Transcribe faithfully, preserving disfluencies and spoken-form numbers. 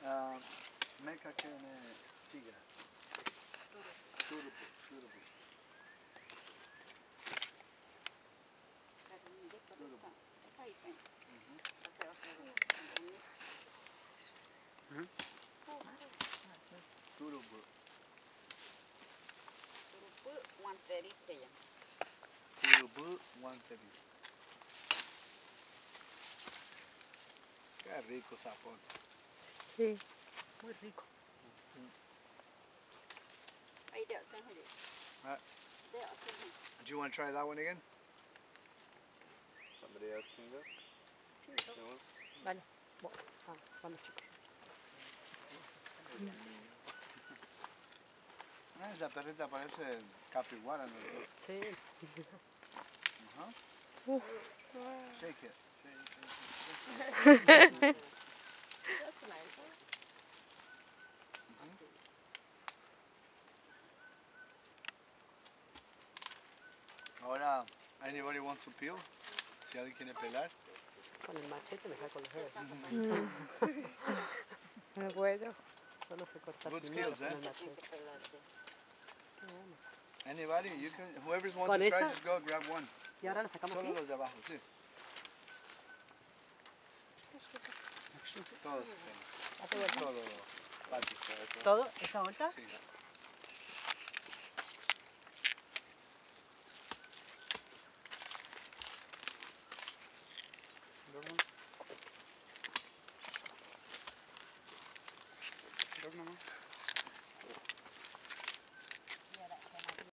Uh, Meca que me chiga. Turupu, turupu. Turupu. Turupu Guanteri se llama. Turupu Guanteri. Qué rico sapón. Sí, muy rico. Ahí te hacen el. Uh, do you want to try that one again? Somebody else can go? No one? Vale. Bueno, ah, vamos chicos. Ah, esa perrita parece capiguara, ¿no? Sí. Uh-huh. Shake it. Shake, shake, shake, shake. That's nice, huh? Uh-huh. Ahora, anybody wants to peel? Si alguien quiere pelar. Con el machete me saco los dedos. Mm. No puedo. Solo sé cortar Good primero skills, con eh? el machete. Qué bueno. Anybody? You can, whoever's wants ¿Con to try, esa? just go grab one. Y ahora lo sacamos Solo así. los de abajo, sí. Todos. Hace vuelta. Todo. Patis. ¿Todo? ¿Esta vuelta? Sí.